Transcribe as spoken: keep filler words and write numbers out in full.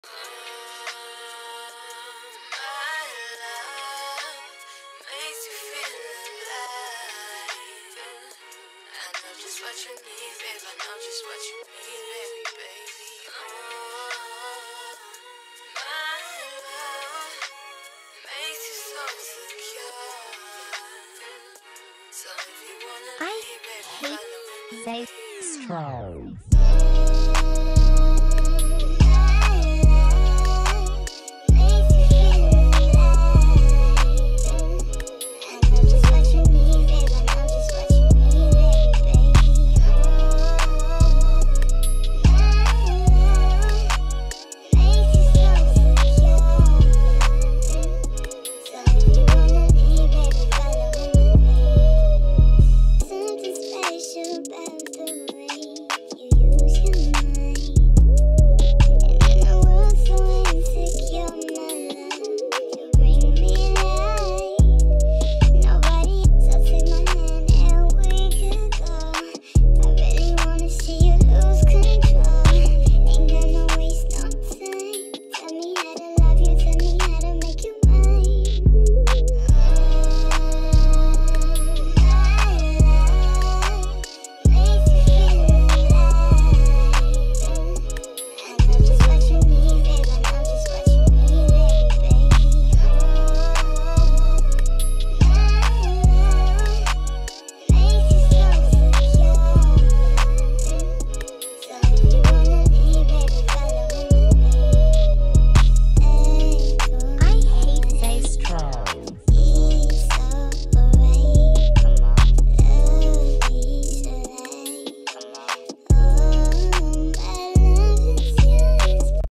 What you need, babe, I know just what you need, baby, baby. Oh, my love makes you so secure. So if you wanna I leave, baby, follow me. hate zaystroudbeats.